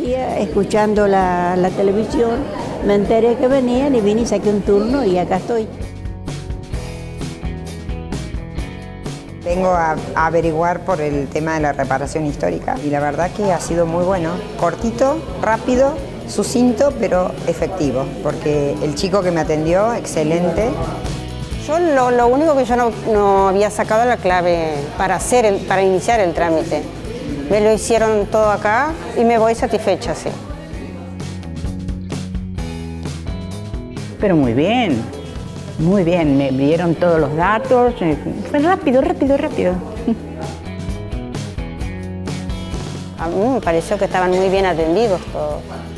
día, escuchando la televisión, me enteré que venían y vine y saqué un turno y acá estoy. Vengo a averiguar por el tema de la reparación histórica y la verdad que ha sido muy bueno. Cortito, rápido, sucinto, pero efectivo, porque el chico que me atendió, excelente. Yo lo único que yo no había sacado la clave para iniciar el trámite. Me lo hicieron todo acá y me voy satisfecha, sí. Pero muy bien, me dieron todos los datos, fue rápido. A mí me pareció que estaban muy bien atendidos todos.